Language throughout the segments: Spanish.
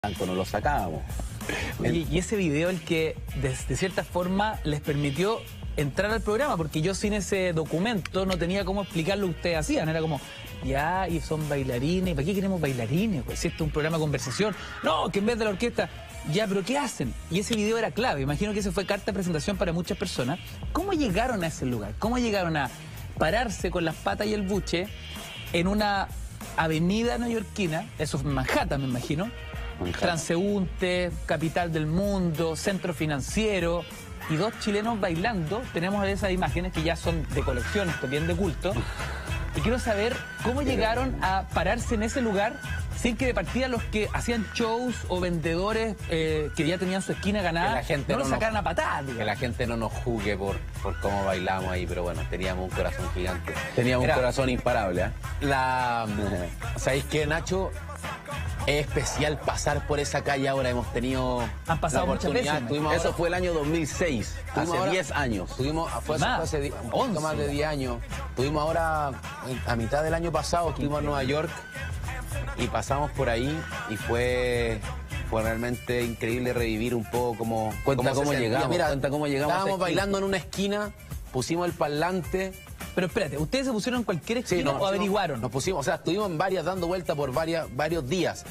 no lo sacábamos. Y ese video el que de cierta forma les permitió entrar al programa, porque yo sin ese documento no tenía cómo explicar lo que ustedes hacían. Era como, ya, y son bailarines, ¿para qué queremos bailarines? Pues si esto es un programa de conversación. No, que en vez de la orquesta, ya, pero ¿qué hacen? Y ese video era clave, imagino que ese fue carta de presentación para muchas personas. ¿Cómo llegaron a ese lugar? ¿Cómo llegaron a pararse con las patas y el buche en una avenida neoyorquina, eso es Manhattan, me imagino, transeúnte, capital del mundo, centro financiero, y dos chilenos bailando? Tenemos esas imágenes que ya son de colección, esto bien de culto, y quiero saber cómo llegaron a pararse en ese lugar sin que de partida los que hacían shows o vendedores que ya tenían su esquina ganada, la gente no lo sacaran a patadas. Que la gente no nos juzgue por cómo bailamos ahí, pero bueno, teníamos un corazón gigante. Teníamos un corazón imparable, ¿eh? ¿Sabéis qué, Nacho? Es especial pasar por esa calle ahora. Hemos tenido Han pasado la muchas veces. Eso fue el año 2006, hace 10 años. Fue hace un poquito más de 10 años. Estuvimos ahora, a mitad del año pasado, estuvimos en Nueva York y pasamos por ahí y fue realmente increíble revivir un poco cómo llegamos. Mira, cuenta cómo llegamos. Estábamos bailando en una esquina, pusimos el parlante. Pero espérate, ¿ustedes se pusieron en cualquier esquina o averiguaron? Nos pusimos, o sea, estuvimos en varias, dando vueltas por varios días.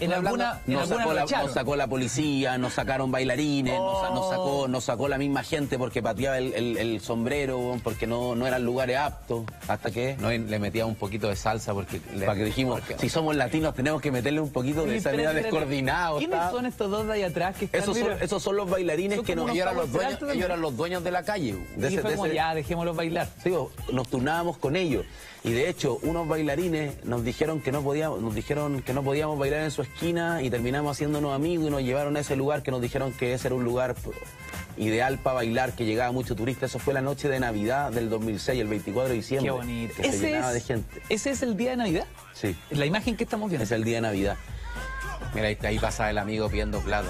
Nos sacó la policía, nos sacaron bailarines, nos sacó la misma gente porque pateaba el sombrero, porque no eran lugares aptos. Hasta que le metíamos un poquito de salsa para que dijimos, si somos latinos tenemos que meterle un poquito de esa vida descoordinada. ¿Quiénes son estos dos de ahí atrás que están? Esos son los bailarines que ellos eran los dueños de la calle. Ya, dejémoslos bailar. Sí, nos turnábamos con ellos, y de hecho unos bailarines nos dijeron que no podíamos bailar en su esquina, y terminamos haciéndonos amigos y nos llevaron a ese lugar que nos dijeron que ese era un lugar ideal para bailar, que llegaba mucho turista. Eso fue la noche de Navidad del 2006, el 24 de diciembre. Qué bonito. Que se llenaba de gente. ¿Ese es el día de Navidad? Sí. La imagen que estamos viendo. Es el día de Navidad. Mira, ahí pasa el amigo pidiendo plato.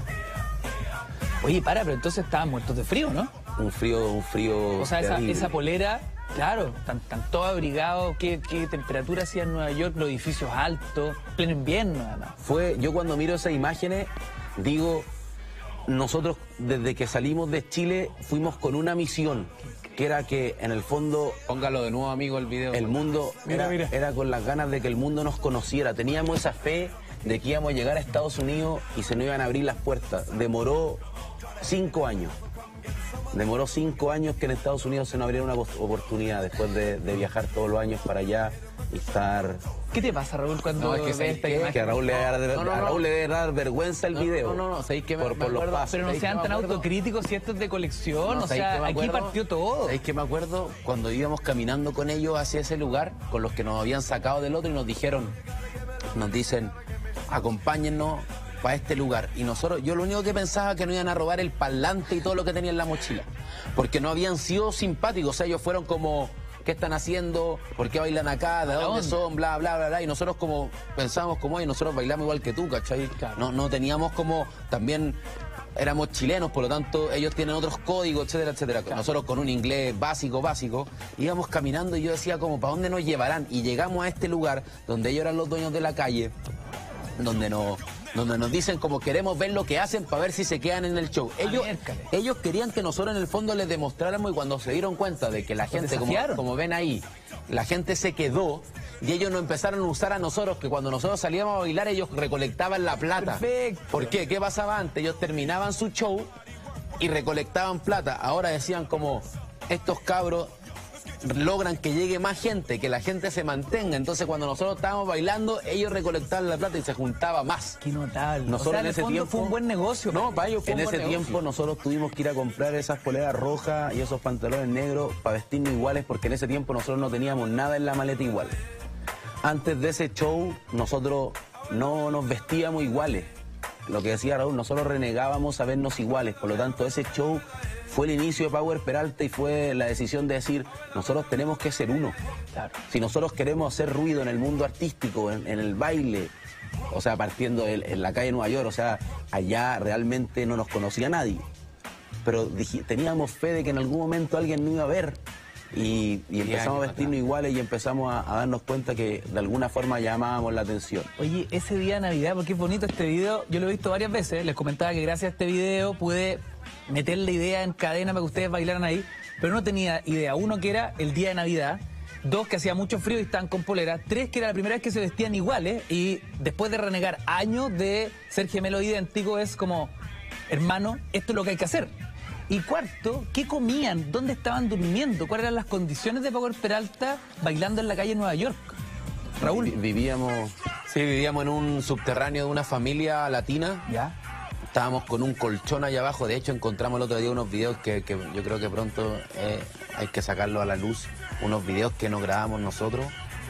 Oye, pero entonces estaban muertos de frío, ¿no? Un frío. O sea, esa polera, claro, están todos abrigados. ¿Qué temperatura hacía en Nueva York? Los edificios altos, pleno invierno, además. Yo cuando miro esas imágenes, digo, nosotros desde que salimos de Chile fuimos con una misión, que era que en el fondo... Póngalo de nuevo, amigo, el video. El mundo era con las ganas de que el mundo nos conociera. Teníamos esa fe de que íbamos a llegar a Estados Unidos y se nos iban a abrir las puertas. Demoró 5 años. Demoró 5 años que en Estados Unidos se nos abriera una oportunidad después de viajar todos los años para allá y estar... ¿Qué te pasa, Raúl, cuando ves esta imagen? Que a Raúl le debe dar vergüenza el video. ¿sabéis que por los pasos. Pero no sean tan autocríticos si esto es de colección, o sea, aquí partió todo. ¿Sabéis que me acuerdo cuando íbamos caminando con ellos hacia ese lugar, con los que nos habían sacado del otro, y nos dicen, acompáñennos para este lugar? Y yo lo único que pensaba que no iban a robar el parlante y todo lo que tenía en la mochila, porque no habían sido simpáticos. O sea, ellos fueron como, ¿qué están haciendo? ¿Por qué bailan acá? ¿De dónde son? Bla, bla, bla, bla. Y nosotros como pensábamos como, oye, nosotros bailamos igual que tú, ¿cachai? Claro. No teníamos como, también éramos chilenos, por lo tanto ellos tienen otros códigos, etcétera, etcétera. Claro. Nosotros con un inglés básico, íbamos caminando y yo decía como, ¿para dónde nos llevarán? Y llegamos a este lugar donde ellos eran los dueños de la calle, donde nos dicen como, queremos ver lo que hacen para ver si se quedan en el show. Ellos querían que nosotros en el fondo les demostráramos, y cuando se dieron cuenta de que la gente, como ven ahí, la gente se quedó, y ellos nos empezaron a usar a nosotros, que cuando nosotros salíamos a bailar ellos recolectaban la plata. Perfecto. ¿Por qué? ¿Qué pasaba antes? Ellos terminaban su show y recolectaban plata. Ahora decían como, estos cabros logran que llegue más gente, que la gente se mantenga. Entonces cuando nosotros estábamos bailando, ellos recolectaban la plata y se juntaba más. Qué notable. Nosotros en ese tiempo fue un buen negocio. No, para ellos fue un buen negocio. En ese tiempo nosotros tuvimos que ir a comprar esas poleras rojas y esos pantalones negros para vestirnos iguales, porque en ese tiempo nosotros no teníamos nada en la maleta igual. Antes de ese show nosotros no nos vestíamos iguales. Lo que decía Raúl, nosotros renegábamos a vernos iguales. Por lo tanto, ese show fue el inicio de Power Peralta y fue la decisión de decir, nosotros tenemos que ser uno. Claro. Si nosotros queremos hacer ruido en el mundo artístico, en el baile, o sea, partiendo en la calle de Nueva York, o sea, allá realmente no nos conocía nadie. Pero teníamos fe de que en algún momento alguien nos iba a ver y empezamos a vestirnos iguales y empezamos a darnos cuenta que de alguna forma llamábamos la atención. Oye, ese día de Navidad, porque es bonito este video, yo lo he visto varias veces, les comentaba que gracias a este video pude meter la idea en cadena para que ustedes bailaran ahí, pero no tenía idea. Uno, que era el día de Navidad. Dos, que hacía mucho frío y estaban con polera. Tres, que era la primera vez que se vestían iguales. Y después de renegar años de ser gemelos idénticos, es como, hermano, esto es lo que hay que hacer. Y cuarto, ¿qué comían? ¿Dónde estaban durmiendo? ¿Cuáles eran las condiciones de Paco Peralta bailando en la calle en Nueva York? Raúl. Vivíamos en un subterráneo de una familia latina. Ya. Estábamos con un colchón allá abajo. De hecho, encontramos el otro día unos videos que yo creo que pronto hay que sacarlos a la luz. Unos videos que nos grabamos nosotros.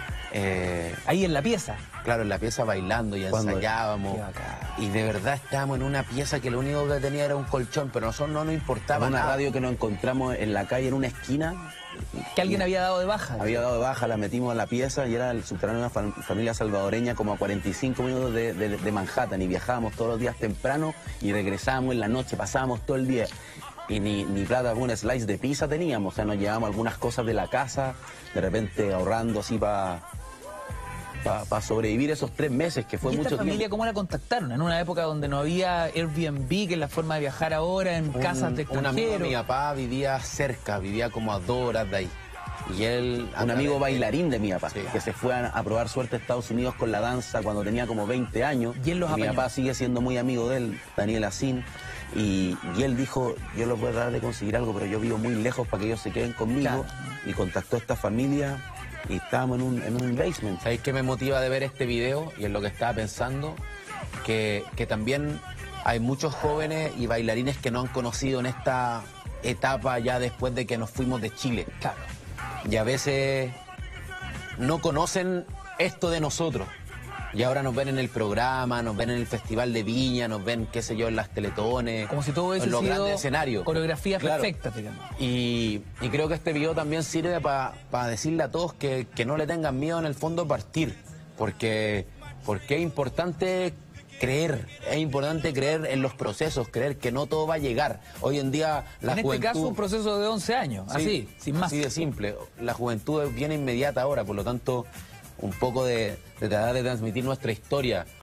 Ahí en la pieza. Claro, en la pieza bailando y ensayábamos. Y de verdad estábamos en una pieza que lo único que tenía era un colchón, pero a nosotros no nos importaba una nada. radio que nos encontramos en la calle, en una esquina. Que alguien había dado de baja. Había dado de baja, la metimos a la pieza y era el subterráneo de una familia salvadoreña como a 45 minutos de Manhattan, y viajábamos todos los días temprano y regresábamos en la noche, pasábamos todo el día. Y ni plata, algún slice de pizza teníamos, o sea, nos llevábamos algunas cosas de la casa, de repente ahorrando así para sobrevivir esos 3 meses, que fue ¿Y mucho esta familia tiempo. cómo la contactaron? En una época donde no había Airbnb, que es la forma de viajar ahora, en casas de Un amigo de extranjeros. mi papá vivía cerca, vivía como a 2 horas de ahí. Y él... Un amigo bailarín de mi papá, Sí. que se fue a probar suerte a Estados Unidos con la danza cuando tenía como 20 años. Y él los mi apañó. papá sigue siendo muy amigo de él, Daniel Asín. Y él dijo, yo los voy a tratar de conseguir algo, pero yo vivo muy lejos para que ellos se queden conmigo. Claro. Y contactó a esta familia y estábamos en un basement. ¿Sabéis qué me motiva de ver este video? Y en lo que estaba pensando, que también hay muchos jóvenes y bailarines que no han conocido en esta etapa ya después de que nos fuimos de Chile. Claro. Y a veces no conocen esto de nosotros. Y ahora nos ven en el programa, nos ven en el Festival de Viña, nos ven, qué sé yo, en las teletones, Como si todo hubiese en los sido grandes escenarios. coreografías Claro. perfectas, digamos. Y creo que este video también sirve para decirle a todos que no le tengan miedo en el fondo a partir, porque es importante creer en los procesos, creer que no todo va a llegar. Hoy en día la En juventud... este caso, un proceso de 11 años, Sí, así, sin más. Así de simple. La juventud viene inmediata ahora, por lo tanto, un poco de tratar de transmitir nuestra historia